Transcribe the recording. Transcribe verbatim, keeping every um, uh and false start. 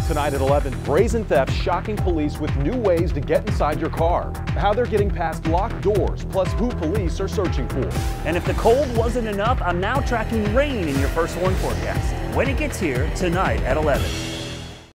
Tonight at eleven, brazen theft shocking police with new ways to get inside your car. How they're getting past locked doors, plus who police are searching for. And if the cold wasn't enough, I'm now tracking rain in your first warn forecast. When it gets here tonight at eleven.